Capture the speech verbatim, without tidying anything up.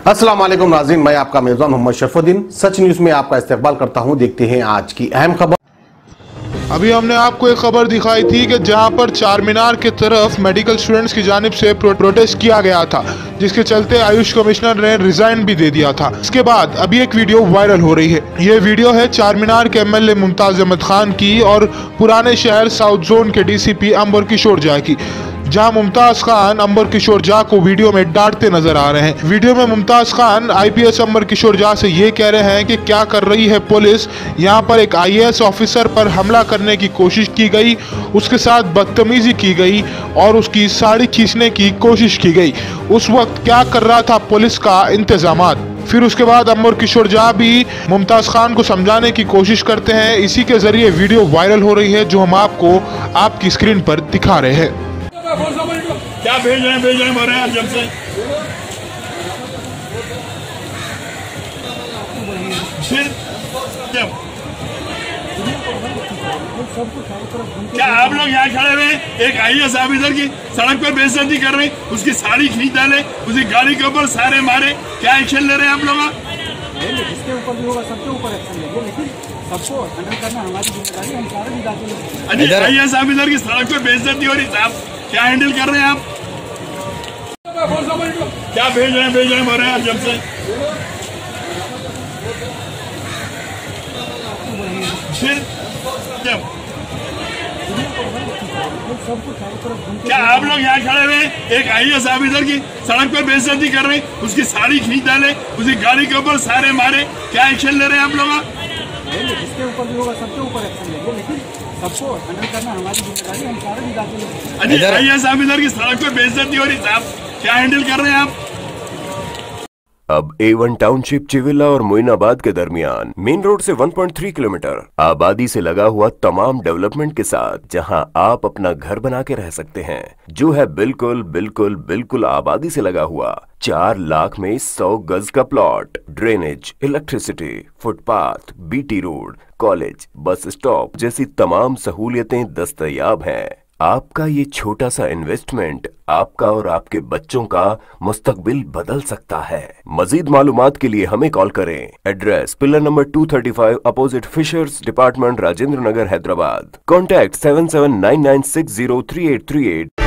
अस्सलाम वालेकुम नाज़रीन, मैं आपका मेज़बान मोहम्मद शरफुद्दीन सच न्यूज़ में आपका इस्तकबाल करता हूं। देखते हैं आज की अहम खबर। अभी हमने आपको एक खबर दिखाई थी कि जहां पर चार मीनार की तरफ मेडिकल स्टूडेंट्स की जानिब से प्रो, प्रोटेस्ट किया गया था, जिसके चलते आयुष कमिश्नर ने रिजाइन भी दे दिया था। इसके बाद अभी एक वीडियो वायरल हो रही है। ये वीडियो है चार मीनार के एमएलए मुमताज अहमद खान की और पुराने शहर साउथ जोन के डीसीपी अंबर किशोर झा की, जहां मुमताज खान अंबर किशोर झा को वीडियो में डांटते नजर आ रहे हैं। वीडियो में मुमताज खान आईपीएस अंबर किशोर झा से ये कह रहे हैं कि क्या कर रही है पुलिस, यहाँ पर एक आईएएस ऑफिसर पर हमला करने की कोशिश की गई, उसके साथ बदतमीजी की गई और उसकी साड़ी खींचने की कोशिश की गई। उस वक्त क्या कर रहा था पुलिस का इंतजामात। फिर उसके बाद अंबर किशोर झा भी मुमताज खान को समझाने की कोशिश करते हैं। इसी के जरिए वीडियो वायरल हो रही है, जो हम आपको आपकी स्क्रीन पर दिखा रहे हैं। क्या भेज रहे हैं भेज रहे हैं बोल रहे हैं जब से। फिर जब क्या आप लोग यहाँ खड़े हुए एक आईएएस ऑफिसर की सड़क पर बेइज्जती कर रहे हैं, उसकी साड़ी खींच डाले, उसकी गाड़ी के ऊपर सारे मारे, क्या एक्शन ले रहे हैं आप लोग? जिसके ऊपर भी होगा सबके ऊपर एक्शन लेंगे, लेकिन सबको हैंडल करना हमारी जिम्मेदारी, हम सारे निकालेंगे। आईएएस ऑफिसर की सड़क पर बेइज्जती हो रही साहब, क्या हैंडल कर रहे हैं आप? क्या भेज रहे हैं भेज रहे हैं बोल रहे हैं जब से। फिर जब क्या आप लोग यहाँ खड़े हुए एक आईएएस ऑफिसर की सड़क पर बेइज्जती कर रहे हैं, उसकी साड़ी खींच डाले, उसकी गाड़ी के ऊपर सारे मारे, क्या एक्शन ले रहे हैं आप लोग? जिसके ऊपर भी होगा सबके ऊपर एक्शन लेंगे, लेकिन सबको हैंडल करना हमारी जिम्मेदारी, हम सारे निकालेंगे। आईएएस ऑफिसर की सड़क पर बेइज्जती हो रही साहब, क्या हैंडल कर रहे हैं आप? अब ए वन टाउनशिप चिविला और मोइनाबाद के दरमियान मेन रोड से एक पॉइंट तीन किलोमीटर आबादी से लगा हुआ तमाम डेवलपमेंट के साथ, जहां आप अपना घर बना के रह सकते हैं, जो है बिल्कुल बिल्कुल बिल्कुल आबादी से लगा हुआ। चार लाख में सौ गज का plot, drainage, electricity, footpath, BT road, college, bus stop जैसी तमाम सहूलियतें दस्तयाब हैं। आपका ये छोटा सा इन्वेस्टमेंट आपका और आपके बच्चों का मुस्तकबिल बदल सकता है। मजीद मालूमात के लिए हमें कॉल करें। एड्रेस पिलर नंबर दो सौ पैंतीस opposite fishers department, Rajendra Nagar, Hyderabad. Contact seven seven nine nine six zero three eight three eight.